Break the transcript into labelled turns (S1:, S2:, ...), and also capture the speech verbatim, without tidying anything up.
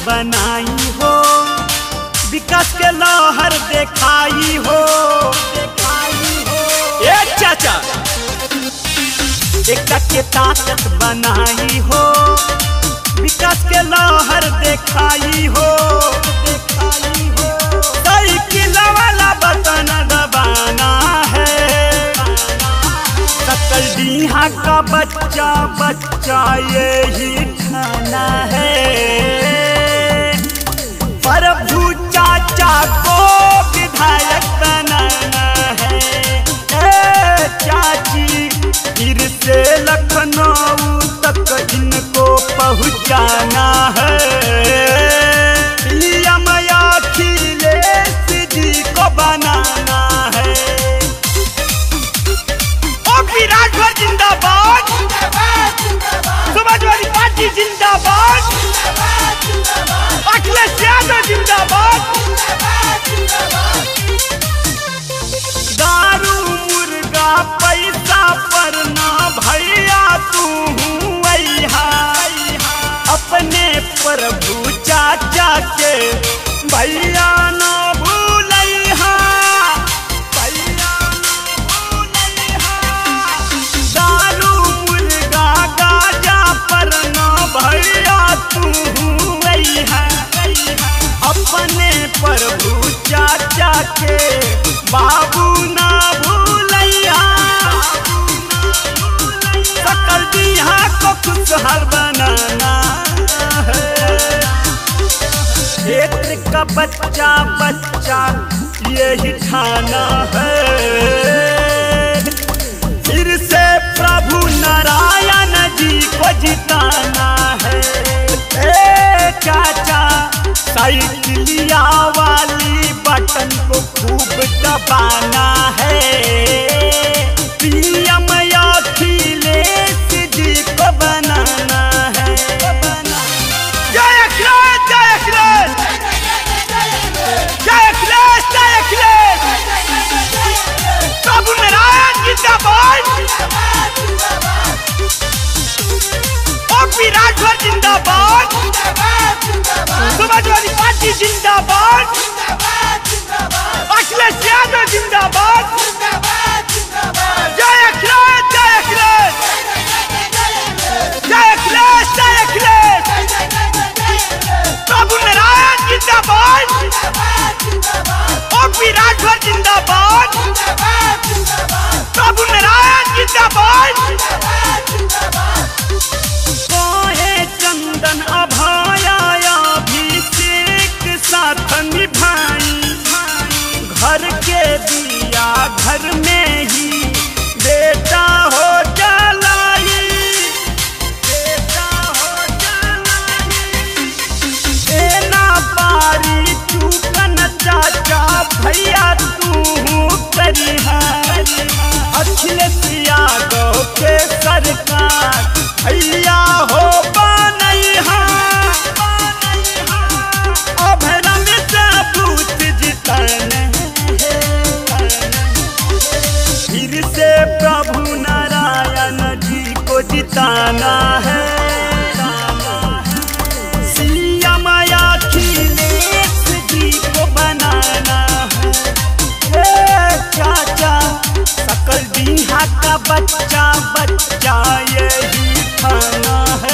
S1: बनाई हो, विकास के लहर देखाई हो, देखाई हो। ए चाचा एकता के ताकत बनाई हो, विकास के लहर देखाई हो, देखाई हो। साइकिल वाला बटन दबाना है, सकल डीहा का बच्चा बच्चा यही ठाना है। प्रभु चाचा को विधायक बनाना है। ए चाची फिर से लखनऊ तक इनको पहुंचाना है। पीएम अखिलेश जी को बनाना है। ओ विराट जिंदाबाद, समाजवादी पार्टी जिंदाबाद, अखिलेश यादव जिंदाबाद। दारू मुर्गा पैसा पर ना भैया तू वैहा, अपने प्रभु चाचा के भैया ना भूलैहा, भैया ना भूलैहा। दारू मुर्गा गाजा पर ना भैया तू वैहा, अपने प्रभु चाचा के बाबू ना भूलैया। सकल डीहा को खुशहाल बनाना है। क्षेत्र का बच्चा बच्चा यही ठाना है। फिर से प्रभु नारायण जी को जिताना है। ए चाचा साइकिलिया वाली बटन को खूब दबाना है। पीएम अखिलेश जी को बनाना है। जय अखिलेश, जय अखिलेश, जय अखिलेश, जय अखिलेश। प्रभु नारायण जिंदाबाद, और विराट जिंदाबाद, समाजवादी पार्टी जिंदाबाद, अखिलेश यादव जिंदाबाद। जय अखिलेश, जय अखिलेश, जय अखिलेश, जय अखिलेश। प्रभु नारायण जिंदाबाद, और विराट जिंदाबाद, प्रभु नारायण जिंदाबाद। चंदन अभाया अभिषेक साथ निभाई, घर के दिया घर में ही बेटा हो जलाई, बेटा हो जलाई। ए ना पारी चूकन चाचा भैया तू करिहा, अखिलेश यादव के सरकार भैया हो बनैहा। अभरंग से बूथ जिताना है। फिर से प्रभु नारायण जी को जिताना है। सीएम अखिलेश जी को बनाना है। चाचा सकल डीहा का बच्चा बच्चा यही ठाना है।